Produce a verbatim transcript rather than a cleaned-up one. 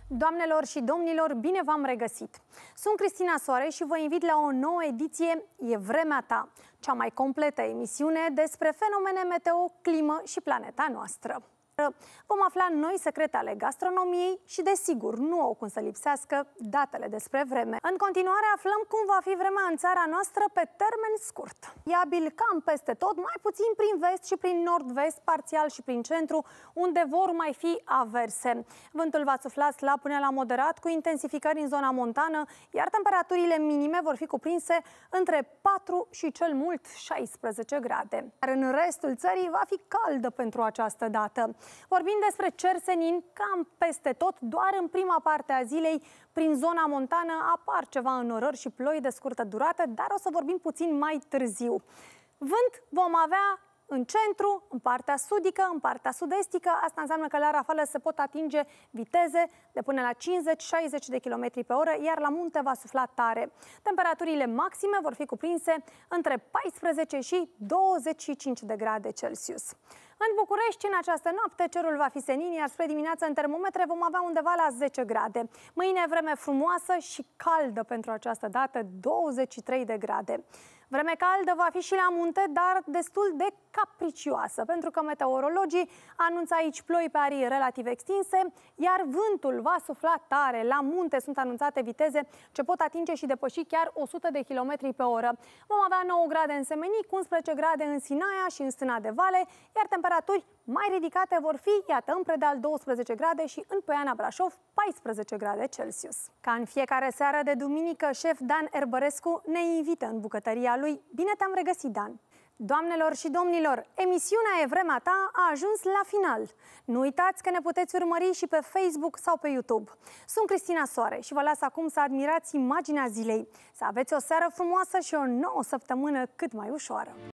Doamnelor și domnilor, bine v-am regăsit! Sunt Cristina Soare și vă invit la o nouă ediție E Vremea Ta, cea mai completă emisiune despre fenomene meteo, climă și planeta noastră. Vom afla noi secrete ale gastronomiei și, desigur, nu au cum să lipsească datele despre vreme. În continuare aflăm cum va fi vremea în țara noastră pe termen scurt. Iabil cam peste tot, mai puțin prin vest și prin nord-vest, parțial și prin centru, unde vor mai fi averse. Vântul va sufla slab până la moderat, cu intensificări în zona montană, iar temperaturile minime vor fi cuprinse între patru și cel mult șaisprezece grade. Iar în restul țării va fi caldă pentru această dată. Vorbim despre cer senin cam peste tot, doar în prima parte a zilei, prin zona montană, apar ceva înnorări și ploi de scurtă durată, dar o să vorbim puțin mai târziu. Vânt vom avea în centru, în partea sudică, în partea sud-estică. Asta înseamnă că la rafală se pot atinge viteze de până la cincizeci șaizeci de kilometri pe oră, iar la munte va sufla tare. Temperaturile maxime vor fi cuprinse între paisprezece și douăzeci și cinci de grade Celsius. În București, în această noapte, cerul va fi senin, iar spre dimineață în termometre vom avea undeva la zece grade. Mâine vreme frumoasă și caldă pentru această dată, douăzeci și trei de grade. Vreme caldă va fi și la munte, dar destul de capricioasă, pentru că meteorologii anunță aici ploi pe arii relativ extinse, iar vântul va sufla tare. La munte sunt anunțate viteze ce pot atinge și depăși chiar o sută de kilometri pe oră. Vom avea nouă grade în Semenic, unsprezece grade în Sinaia și în Stâna de Vale, iar temperaturi mai ridicate vor fi, iată, în Predeal douăsprezece grade și în Poiana Brașov paisprezece grade Celsius. Ca în fiecare seară de duminică, șef Dan Erbărescu ne invită în bucătăria lui. Bine te-am regăsit, Dan! Doamnelor și domnilor, emisiunea E Vremea Ta a ajuns la final. Nu uitați că ne puteți urmări și pe Facebook sau pe YouTube. Sunt Cristina Soare și vă las acum să admirați imaginea zilei. Să aveți o seară frumoasă și o nouă săptămână cât mai ușoară.